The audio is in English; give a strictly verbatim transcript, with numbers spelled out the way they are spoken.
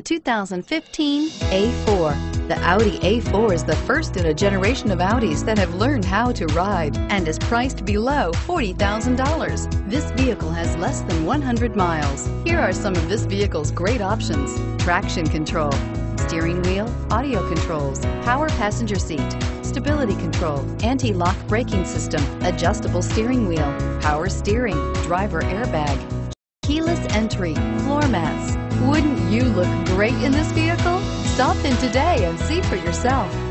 two thousand fifteen A four. The Audi A four is the first in a generation of Audis that have learned how to ride and is priced below forty thousand dollars. This vehicle has less than one hundred miles. Here are some of this vehicle's great options: traction control, steering wheel audio controls, power passenger seat, stability control, anti-lock braking system, adjustable steering wheel, power steering, driver airbag, keyless entry, floor mats. Wouldn't you look great in this vehicle? Stop in today and see for yourself.